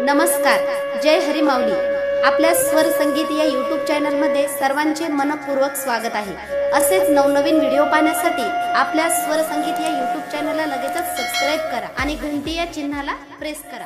नमस्कार, जय हरी माऊली। आपल्या स्वर संगीत या यूट्यूब चॅनल मध्ये सर्वांचे मनपूर्वक स्वागत आहे। असेच नवनवीन व्हिडिओ पाहण्यासाठी आपल्या स्वर संगीत या यूट्यूब चॅनलला लगेचच सबस्क्राइब करा आणि घंटी या चिन्हाला प्रेस करा।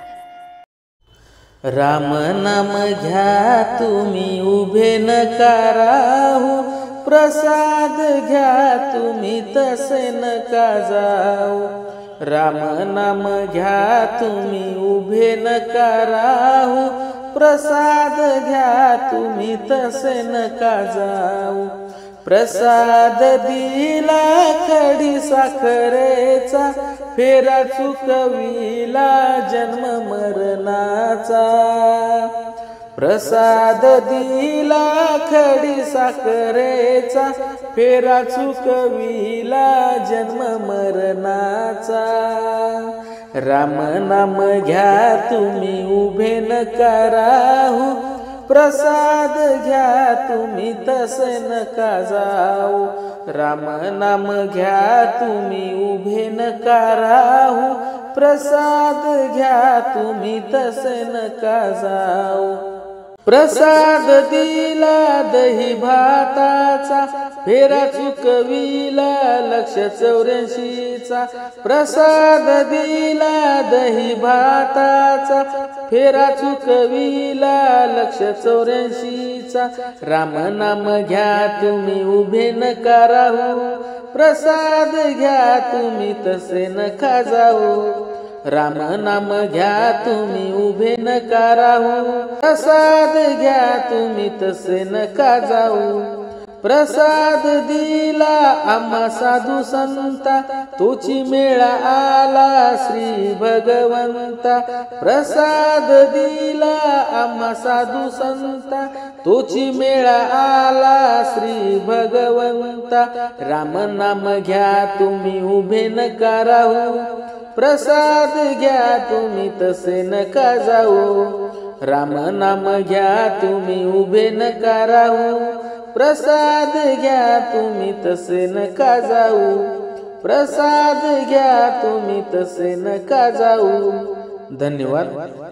राम नाम घ्या तुम्ही उभे नका राहू, प्रसाद घ्या तुम्ही तसे नका जाऊ। राम नाम घ्या तुम्ही उभे नका राहू, प्रसाद घ्या तुम्ही तसे नका जाऊ। प्रसाद दिला खडी साखरेचा, फेरा चुकविला जन्म मरणाचा। प्रसाद दिला खडी साखरेचा, फेरा चुकविला जन्म मरणाचा। राम नाम घ्या तुम्ही उभे नका राहू, प्रसाद घ्या तुम्ही तसे नका जाऊ। राम नाम घ्या तुम्ही उभे नका राहू, प्रसाद घ्या तुम्ही तसे नका जाऊ। प्रसाद दिला दही भाताचा, फेरा चुकविला 184चा। प्रसाद दिला दही भाताचा, फेरा चुकविला 184चा। राम नाम घ्या तुम्ही उभे नका राहू, प्रसाद घ्या तुम्ही तसे नका जाऊ। राम नाम घ्या तुम्ही उभे नका राहू, प्रसाद घ्या तुम्ही तसे नका जाऊ। प्रसाद दिला आम्हा साधू संता, तोची मेळा आला श्री भगवंता। प्रसाद दिला आम्हा साधू संता, तोची मेळा आला श्री भगवंता। राम नाम घ्या तुम्ही उभे नका राहू, प्रसाद घ्या तुम्ही तसे नका जाऊ। राम नाम घ्या तुम्ही उभे नका राहू, प्रसाद घ्या तुम्ही तसे नका जाऊ। प्रसाद घ्या तुम्ही तसे नका जाऊ। धन्यवाद।